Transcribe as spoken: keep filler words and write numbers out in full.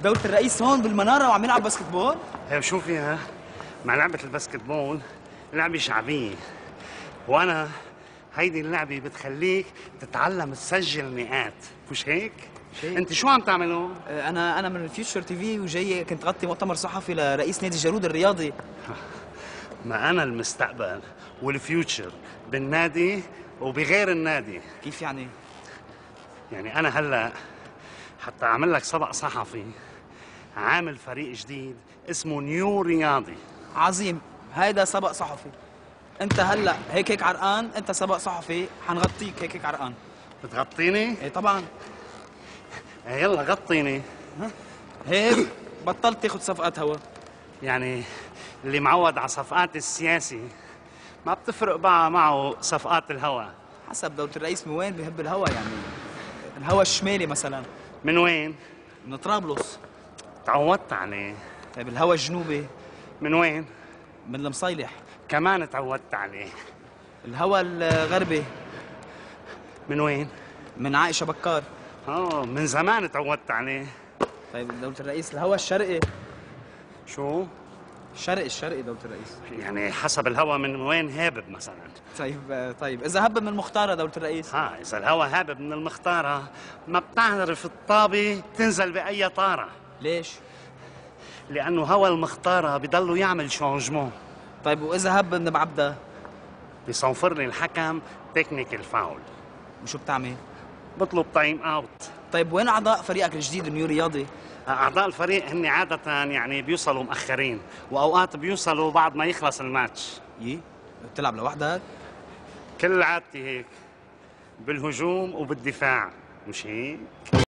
دولة الرئيس هون بالمنارة وعم يلعب باسكتبول؟ هي شو فيها؟ مع لعبة الباسكتبول لعبة شعبية، وأنا هيدي اللعبة بتخليك تتعلم تسجل نقاط، مش هيك؟ هيك. أنت شو عم تعملوا؟ انا انا من فيوتشر تي في وجاي كنت غطي مؤتمر صحفي لرئيس نادي جالود الرياضي. ما أنا المستقبل والفيوتشر بالنادي وبغير النادي. كيف يعني؟ يعني أنا هلأ حتى أعمل لك سبق صحفي، عامل فريق جديد اسمه نيو رياضي. عظيم، هيدا سبق صحفي. انت هلا هيك هيك عرقان، انت سبق صحفي حنغطيك هيك هيك عرقان. بتغطيني؟ ايه طبعا. إيه يلا غطيني. هيك بطلت تاخذ صفقات هوا. يعني اللي معود على صفقات السياسي ما بتفرق بقى معه صفقات الهوا. حسب دولة الرئيس من وين بيحب الهوا يعني. الهوا الشمالي مثلا. من وين؟ من طرابلس. تعودت عليه. طيب الهوا الجنوبي؟ من وين؟ من المصيلح. كمان تعودت عليه. الهوا الغربي؟ من وين؟ من عائشة بكار. اه من زمان تعودت عليه. طيب دولة الرئيس الهوا الشرقي؟ شو؟ الشرقي الشرقي دولة الرئيس. يعني حسب الهوا من وين هابب مثلا. طيب طيب إذا هب من المختارة دولة الرئيس؟ ها إذا الهوا هابب من المختارة ما بتعرف الطابة تنزل بأي طارة. ليش؟ لأنه هوا المختارة بضلوا يعمل شونجمون. طيب وإذا هب من بعبدة؟ بيصنفر لي الحكم تكنيكال فاول. وشو بتعمل؟ بطلب تايم اوت. طيب وين أعضاء فريقك الجديد نيو رياضي؟ أعضاء الفريق هن عادة يعني بيوصلوا مؤخرين، وأوقات بيوصلوا بعد ما يخلص الماتش. يي؟ بتلعب لوحدك؟ كل عادتي هيك، بالهجوم وبالدفاع، مش هيك؟